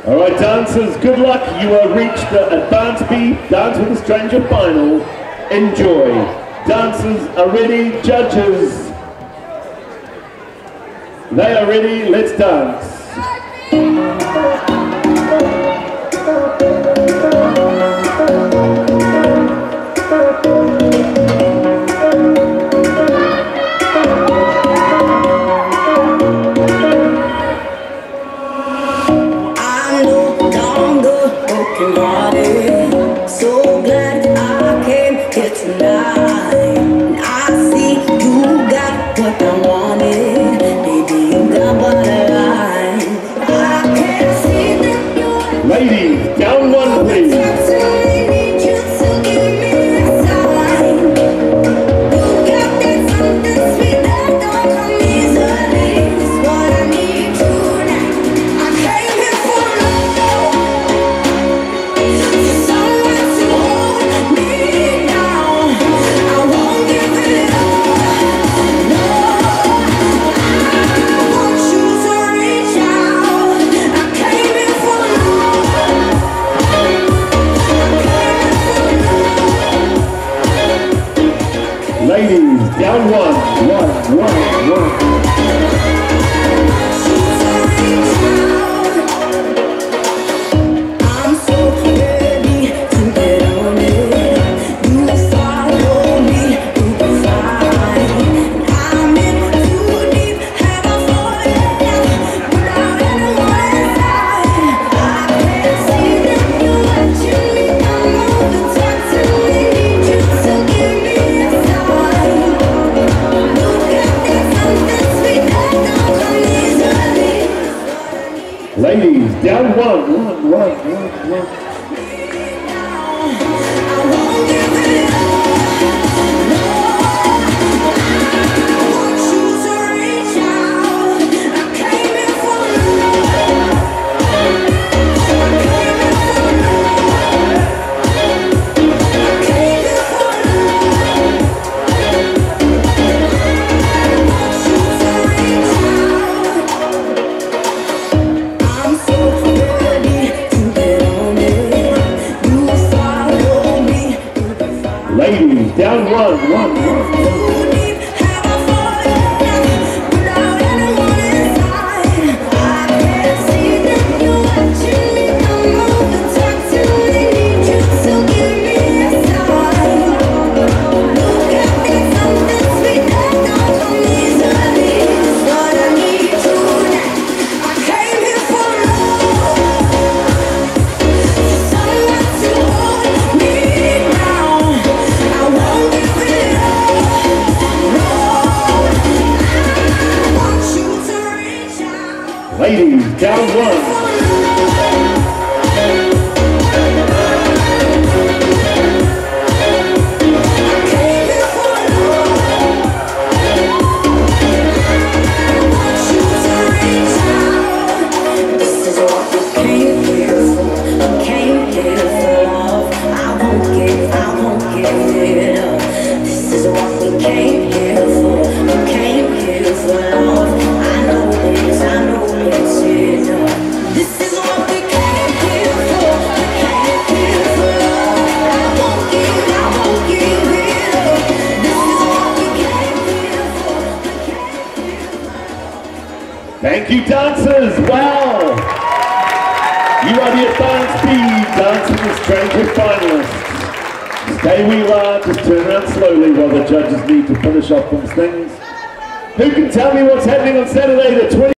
All right, dancers, good luck. You have reached the Advanced B Dance with a Stranger final. Enjoy. Dancers are ready. Judges, they are ready. Let's dance. So glad I came here tonight. I see you got what I wanted. Baby, you got what I like. I can't see that you're ladies, down one please. Ladies, down one. I'm so ready to get on it. You follow me, you'll be fine. I'm in too deep, have I fallen without anyone inside? I can't see that you're watching me. Come over, talk to me, need you to give me a sign. Look at this, something sweet that don't come easily. Ladies, down one. Ladies, down one. Ladies, down one. Thank you, dancers. Wow. You are the Advanced B Dance with a Stranger finalists. Stay where you are, just turn around slowly while the judges need to finish off those things. Who can tell me what's happening on Saturday the 20th?